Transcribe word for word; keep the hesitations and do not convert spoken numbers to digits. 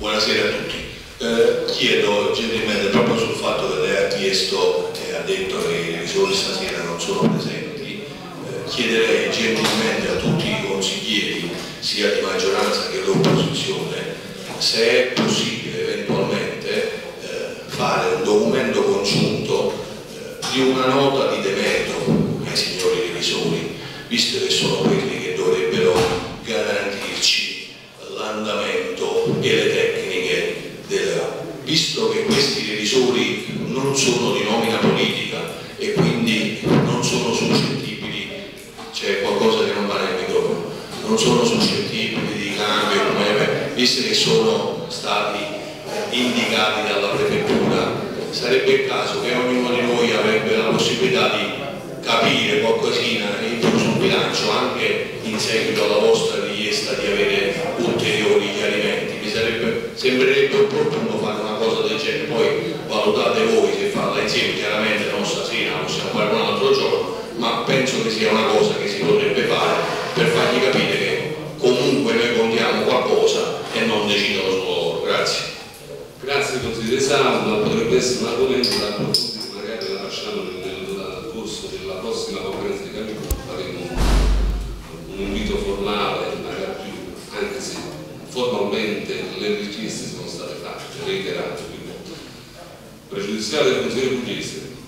Buonasera a tutti. Eh, chiedo gentilmente, proprio sul fatto che lei ha chiesto e ha detto che i revisori stasera non sono presenti, eh, chiederei gentilmente a tutti i consiglieri, sia di maggioranza che dell'opposizione, se è possibile eventualmente eh, fare un documento congiunto eh, di una nota di demerito ai signori revisori, visto che sono quelli che dovrebbero garantirci l'andamento e le tecniche del, visto che questi revisori non sono di nomina politica e quindi non sono suscettibili, c'è qualcosa che non va nel microfono, non sono suscettibili di cambio, visto che sono stati indicati dalla prefettura, sarebbe il caso che ognuno di noi avrebbe la possibilità di capire qualcosina in più sul bilancio, anche in seguito alla vostra richiesta di avere ulteriori chiarimenti. Mi sarebbe, sembrerebbe opportuno fare una cosa del genere, poi valutate voi se farla insieme, chiaramente non stasera, possiamo fare un altro giorno, ma penso che sia una cosa che si potrebbe fare per fargli capire che comunque noi contiamo qualcosa e non decidono solo loro. Grazie. Grazie consigliere Saula, potrebbe essere un argomento da approfondire, magari la facciamo nel corso della prossima conferenza di capigruppo, faremo un, un invito formale, magari più, anche se formalmente le richieste sono state fatte, reiterate più volte. Pregiudiziale del consigliere Pugliese.